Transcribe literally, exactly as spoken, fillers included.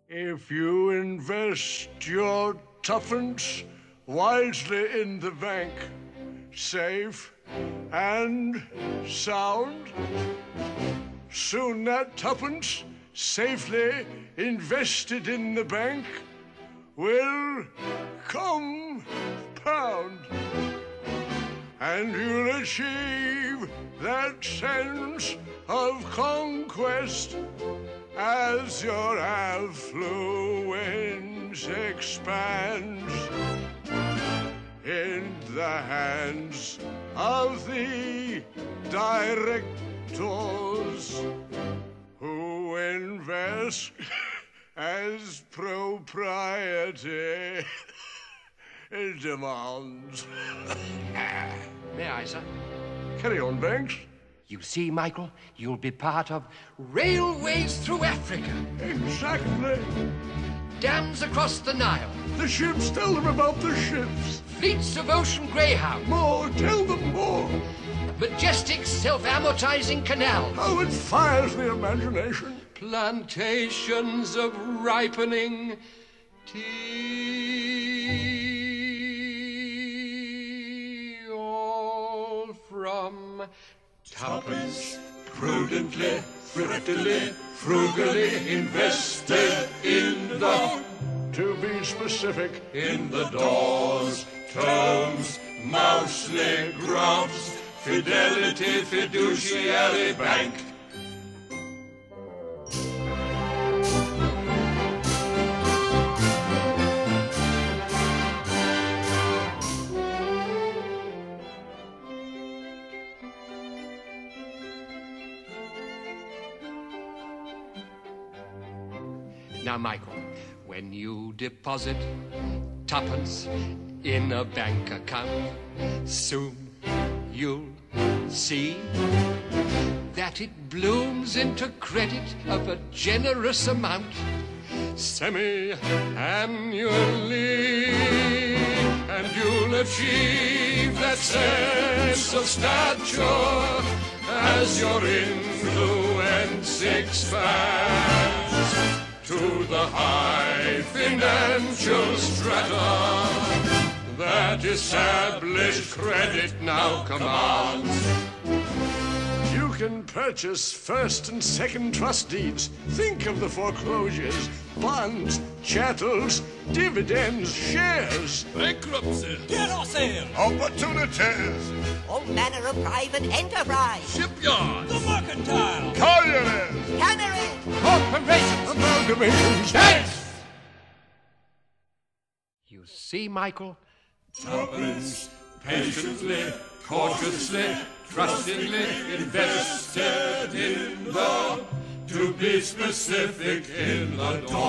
If you invest your tuppence wisely in the bank, safe and sound, soon that tuppence, safely invested in the bank, will compound. And you'll achieve that sense of conquest as your affluence expands in the hands of the directors who invest as propriety demands. May I, sir? Carry on, Banks. You see, Michael, you'll be part of railways through Africa. Exactly. Dams across the Nile. The ships, tell them about the ships. Fleets of ocean greyhounds. More, tell them more. Majestic self-amortizing canals. How it fires the imagination. Plantations of ripening tea, all from tuppence, prudently, thriftily, frugally invested in the, to be specific, in the Daws, Tomes, Mousely, Grubs, Fidelity, Fiduciary Bank. Now, Michael, when you deposit tuppence in a bank account, soon you'll see that it blooms into credit of a generous amount, semi-annually, and you'll achieve that sense of stature as your influence expands to the high financial strata that established credit now commands. You can purchase first and second trust deeds. Think of the foreclosures, bonds, chattels, dividends, shares. Bankruptcy. Get or sale. Opportunities. All manner of private enterprise. Shipyards. The mercantile. Collieries. Canneries. Corporations. Amalgamations. Yes! You see, Michael? Tuppence, patiently, cautiously, trustingly invested in the, to be specific, in the dawn.